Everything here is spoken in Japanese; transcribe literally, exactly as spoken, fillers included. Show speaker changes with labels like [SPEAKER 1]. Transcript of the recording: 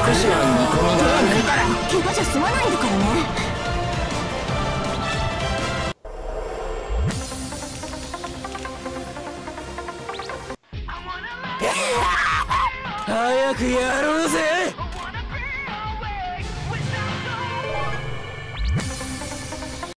[SPEAKER 1] 少しは見込みがある。
[SPEAKER 2] 抜いたら怪我じゃ済まないんだからね。
[SPEAKER 1] 早くやろうぜ。